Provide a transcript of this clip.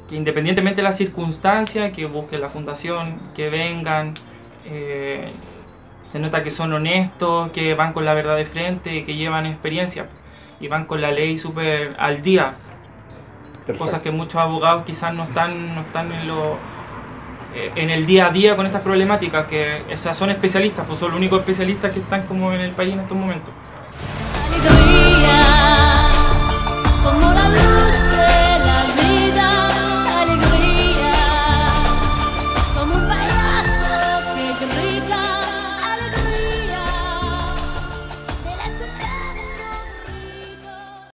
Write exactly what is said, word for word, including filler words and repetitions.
que independientemente de la circunstancia, que busquen la fundación, que vengan, eh, se nota que son honestos, que van con la verdad de frente, que llevan experiencia y van con la ley súper al día. Perfecto. Cosas que muchos abogados quizás no están, no están en, lo, eh, en el día a día con estas problemáticas, que o sea, son especialistas, pues son los únicos especialistas que están como en el país en estos momentos.